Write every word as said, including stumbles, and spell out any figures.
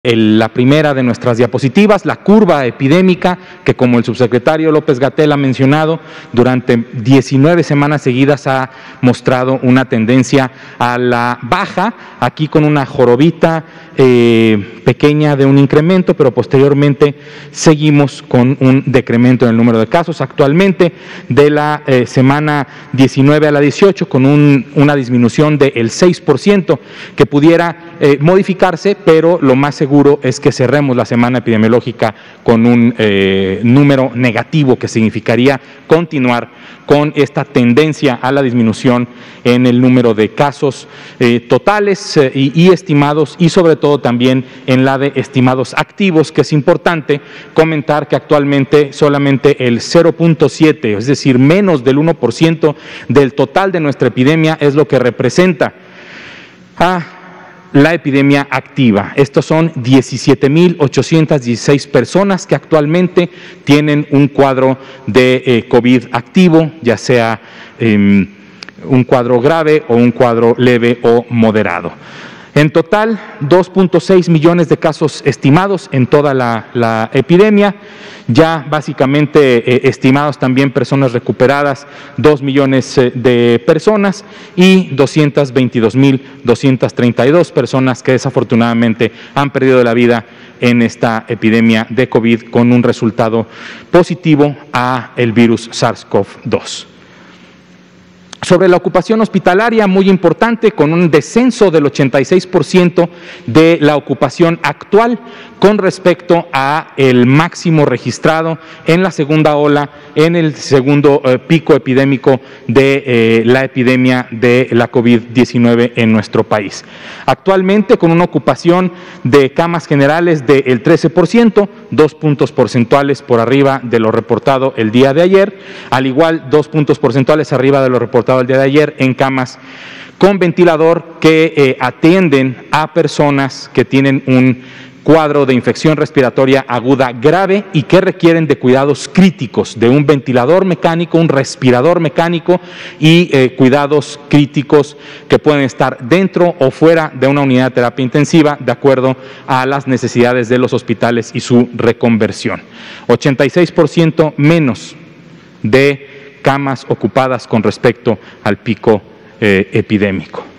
El, la primera de nuestras diapositivas, la curva epidémica, que como el subsecretario López-Gatell ha mencionado, durante diecinueve semanas seguidas ha mostrado una tendencia a la baja, aquí con una jorobita eh, pequeña de un incremento, pero posteriormente seguimos con un decremento en el número de casos. Actualmente, de la eh, semana diecinueve a la dieciocho, con un, una disminución del seis por ciento, que pudiera eh, modificarse, pero lo más seguro es que cerremos la semana epidemiológica con un eh, número negativo, que significaría continuar con esta tendencia a la disminución en el número de casos eh, totales eh, y, y estimados, y sobre todo también en la de estimados activos, que es importante comentar que actualmente solamente el cero punto siete, es decir, menos del uno por ciento del total de nuestra epidemia es lo que representa a la epidemia activa. Estos son diecisiete mil ochocientas dieciséis personas que actualmente tienen un cuadro de eh, COVID activo, ya sea eh, un cuadro grave o un cuadro leve o moderado. En total, dos punto seis millones de casos estimados en toda la, la epidemia, ya básicamente eh, estimados también personas recuperadas, dos millones eh, de personas, y doscientas veintidós mil doscientas treinta y dos personas que desafortunadamente han perdido la vida en esta epidemia de COVID con un resultado positivo a el virus SARS CoV dos. Sobre la ocupación hospitalaria, muy importante, con un descenso del ochenta y seis por ciento de la ocupación actual con respecto a el máximo registrado en la segunda ola, en el segundo eh, pico epidémico de eh, la epidemia de la COVID diecinueve en nuestro país. Actualmente, con una ocupación de camas generales del trece por ciento, dos puntos porcentuales por arriba de lo reportado el día de ayer, al igual dos puntos porcentuales arriba de lo reportado el día de ayer en camas con ventilador que eh, atienden a personas que tienen un cuadro de infección respiratoria aguda grave y que requieren de cuidados críticos, de un ventilador mecánico, un respirador mecánico y eh, cuidados críticos que pueden estar dentro o fuera de una unidad de terapia intensiva de acuerdo a las necesidades de los hospitales y su reconversión. ochenta y seis por ciento menos de camas ocupadas con respecto al pico eh, epidémico.